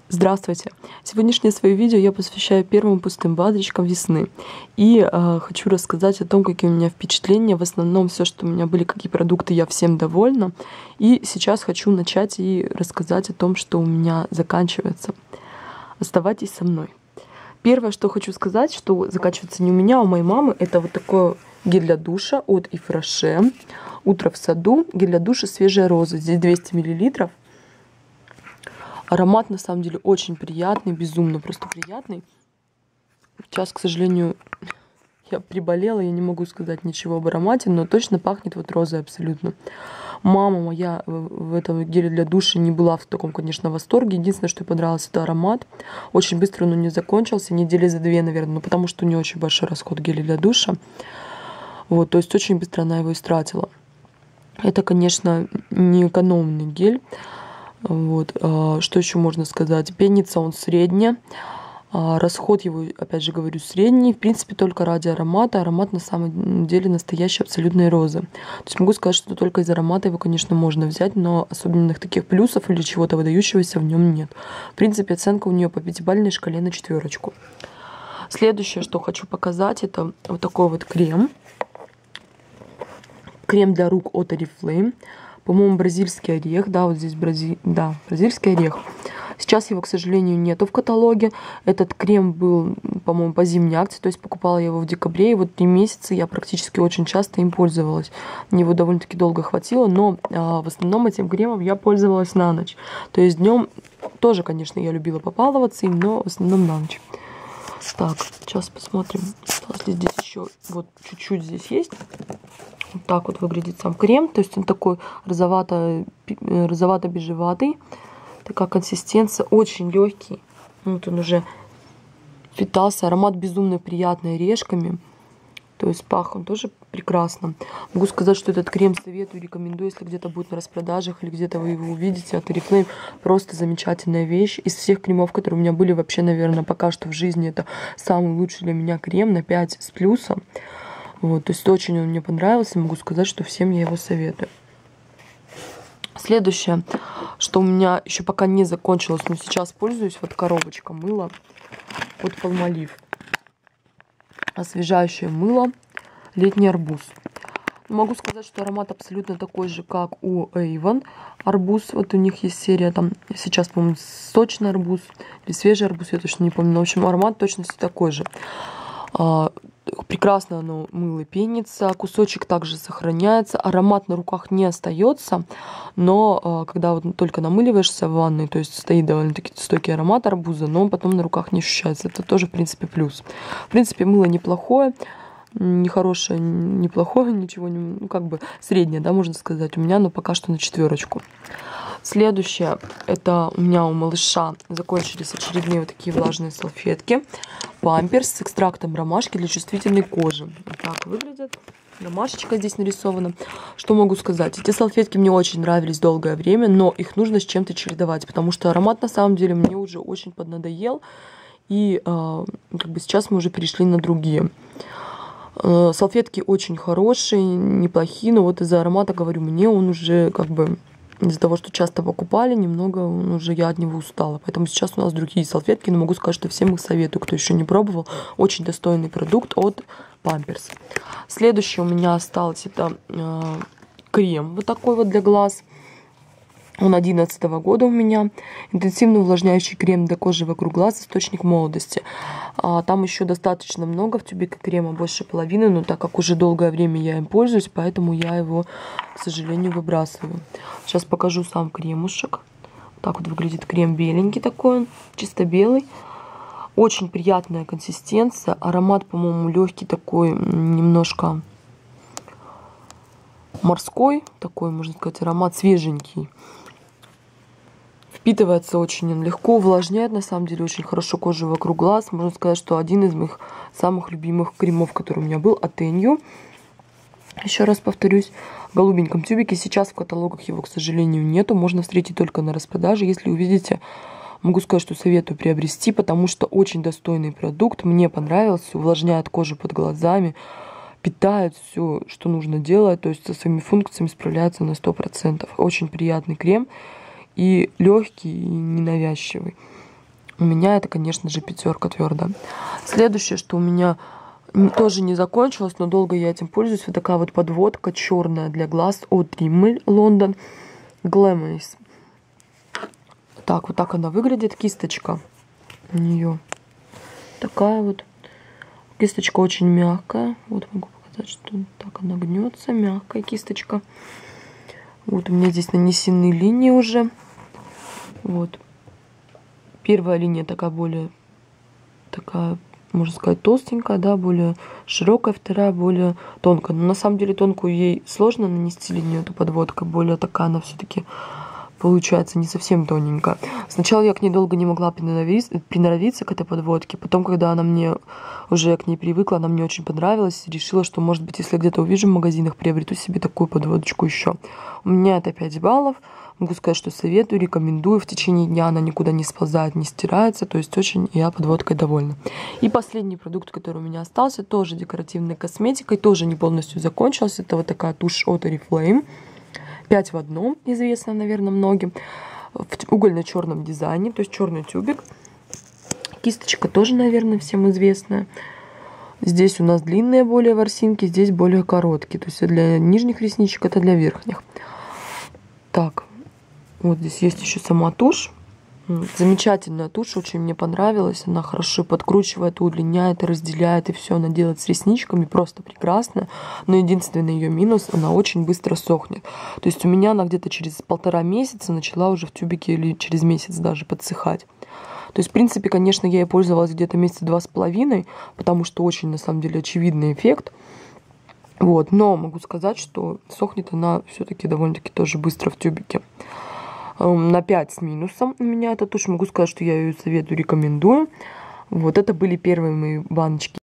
Здравствуйте! Сегодняшнее свое видео я посвящаю первым пустым базочкам весны. И хочу рассказать о том, какие у меня впечатления. В основном все, что у меня были, какие продукты, я всем довольна. И сейчас хочу начать и рассказать о том, что у меня заканчивается. Оставайтесь со мной. Первое, что хочу сказать, что заканчивается не у меня, а у моей мамы. Это вот такой гель для душа от Ифраше. Утро в саду. Гель для душа свежая роза. Здесь 200 мл. Аромат, на самом деле, очень приятный, безумно просто приятный. Сейчас, к сожалению, я приболела, я не могу сказать ничего об аромате, но точно пахнет вот розой абсолютно. Мама моя в этом геле для душа не была в таком, конечно, восторге. Единственное, что ей понравилось, это аромат. Очень быстро он у нее закончился, недели за 2, наверное, ну, потому что у нее очень большой расход геля для душа. Вот, то есть очень быстро она его истратила. Это, конечно, не экономный гель. Вот. Что еще можно сказать? Пенится он средне. Расход его, опять же говорю, средний. В принципе, только ради аромата. Аромат на самом деле настоящей абсолютной розы. То есть могу сказать, что только из аромата его, конечно, можно взять, но особенных таких плюсов или чего-то выдающегося в нем нет. В принципе, оценка у нее по 5-балльной шкале на 4. Следующее, что хочу показать, это вот такой вот крем. Крем для рук от Oriflame. По-моему, бразильский орех. Да, вот здесь бразильский орех. Сейчас его, к сожалению, нету в каталоге. Этот крем был, по-моему, по зимней акции. То есть покупала я его в декабре. И вот 3 месяца я практически очень часто им пользовалась. Мне его довольно-таки долго хватило. Но в основном этим кремом я пользовалась на ночь. То есть днем тоже, конечно, я любила побаловаться им, но в основном на ночь. Так, сейчас посмотрим, осталось ли здесь еще. Вот чуть-чуть здесь есть. Вот так вот выглядит сам крем. То есть он такой розовато-бежеватый. Такая консистенция, очень легкий. Вот он уже впитался. Аромат безумно приятный, орешками. То есть пах он тоже прекрасно. Могу сказать, что этот крем советую, рекомендую, если где-то будет на распродажах или где-то вы его увидите от Oriflame. Просто замечательная вещь. Из всех кремов, которые у меня были, вообще, наверное, пока что в жизни, это самый лучший для меня крем на 5 с плюсом. Вот, то есть очень он мне понравился. Могу сказать, что всем я его советую. Следующее, что у меня еще пока не закончилось, но сейчас пользуюсь, вот коробочка мыла от Palmolive. Освежающее мыло летний арбуз. Могу сказать, что аромат абсолютно такой же, как у Avon арбуз. Вот у них есть серия, там сейчас, по-моему, сочный арбуз или свежий арбуз, я точно не помню. Но, в общем, аромат в точности такой же. Прекрасно оно мыло пенится, кусочек также сохраняется, аромат на руках не остается, но когда вот только намыливаешься в ванной, то есть стоит довольно-таки стойкий аромат арбуза, но потом на руках не ощущается. Это тоже, в принципе, плюс. В принципе, мыло неплохое, не хорошее, неплохое, ничего, ну, как бы среднее, да, можно сказать, у меня, но пока что на 4. Следующее, это у меня у малыша закончились очередные вот такие влажные салфетки. Памперс с экстрактом ромашки для чувствительной кожи. Вот так выглядят. Ромашечка здесь нарисована. Что могу сказать? Эти салфетки мне очень нравились долгое время, но их нужно с чем-то чередовать, потому что аромат на самом деле мне уже очень поднадоел. И как бы сейчас мы уже перешли на другие. Салфетки очень хорошие, неплохие, но вот из-за аромата, говорю, мне он уже как бы... Из-за того, что часто покупали, немного уже я от него устала. Поэтому сейчас у нас другие салфетки, но могу сказать, что всем их советую, кто еще не пробовал. Очень достойный продукт от Pampers. Следующее у меня осталось, это крем вот такой вот для глаз. Он 2011 года у меня. Интенсивно увлажняющий крем для кожи вокруг глаз, источник молодости. Там еще достаточно много в тюбике крема, больше половины, но так как уже долгое время я им пользуюсь, поэтому я его, к сожалению, выбрасываю. Сейчас покажу сам кремушек. Так вот выглядит крем, беленький такой, чисто белый. Очень приятная консистенция. Аромат, по-моему, легкий такой, немножко морской, такой, можно сказать, аромат свеженький. Впитывается очень он легко, увлажняет, на самом деле, очень хорошо кожу вокруг глаз. Можно сказать, что один из моих самых любимых кремов, который у меня был, от Tenyu. Еще раз повторюсь, в голубеньком тюбике. Сейчас в каталогах его, к сожалению, нету. Можно встретить только на распродаже. Если увидите, могу сказать, что советую приобрести, потому что очень достойный продукт. Мне понравился, увлажняет кожу под глазами, питает все, что нужно делать. То есть со своими функциями справляется на 100%. Очень приятный крем. И легкий, и ненавязчивый. у меня это, конечно же, 5 твердо. Следующее, что у меня тоже не закончилось, но долго я этим пользуюсь, вот такая вот подводка черная для глаз от Rimmel London Glamour. Так, вот так она выглядит, кисточка у нее такая вот. Кисточка очень мягкая. Вот могу показать, что так она гнется, мягкая кисточка. Вот у меня здесь нанесены линии уже. Вот. Первая линия такая более, такая, можно сказать, толстенькая, да, более широкая, вторая более тонкая. Но на самом деле тонкую ей сложно нанести линию, эту подводку, более такая она все-таки получается не совсем тоненькая. Сначала я к ней долго не могла приноровиться к этой подводке, потом, когда она мне уже к ней привыкла, она мне очень понравилась, решила, что, может быть, если где-то увижу в магазинах, приобрету себе такую подводочку еще. У меня это 5 баллов. Могу сказать, что советую, рекомендую. В течение дня она никуда не сползает, не стирается. То есть очень я подводкой довольна. И последний продукт, который у меня остался, тоже декоративной косметикой, тоже не полностью закончился. Это вот такая тушь от Oriflame. 5 в одном, известно, наверное, многим. В угольно-черном дизайне, то есть черный тюбик. Кисточка тоже, наверное, всем известная. Здесь у нас длинные более ворсинки, здесь более короткие. То есть для нижних ресничек, это для верхних. Так. Вот здесь есть еще сама тушь. Замечательная тушь, очень мне понравилась. Она хорошо подкручивает, удлиняет, разделяет, и все она делает с ресничками. Просто прекрасно. Но единственный ее минус, она очень быстро сохнет. То есть у меня она где-то через 1,5 месяца начала уже в тюбике, или через месяц даже подсыхать. То есть, в принципе, конечно, я ей пользовалась где-то месяца 2,5, потому что очень, на самом деле, очевидный эффект. Вот. Но могу сказать, что сохнет она все-таки довольно-таки тоже быстро в тюбике. На 5 с минусом у меня эта тушь. Могу сказать, что я ее советую, рекомендую. Вот это были первые мои баночки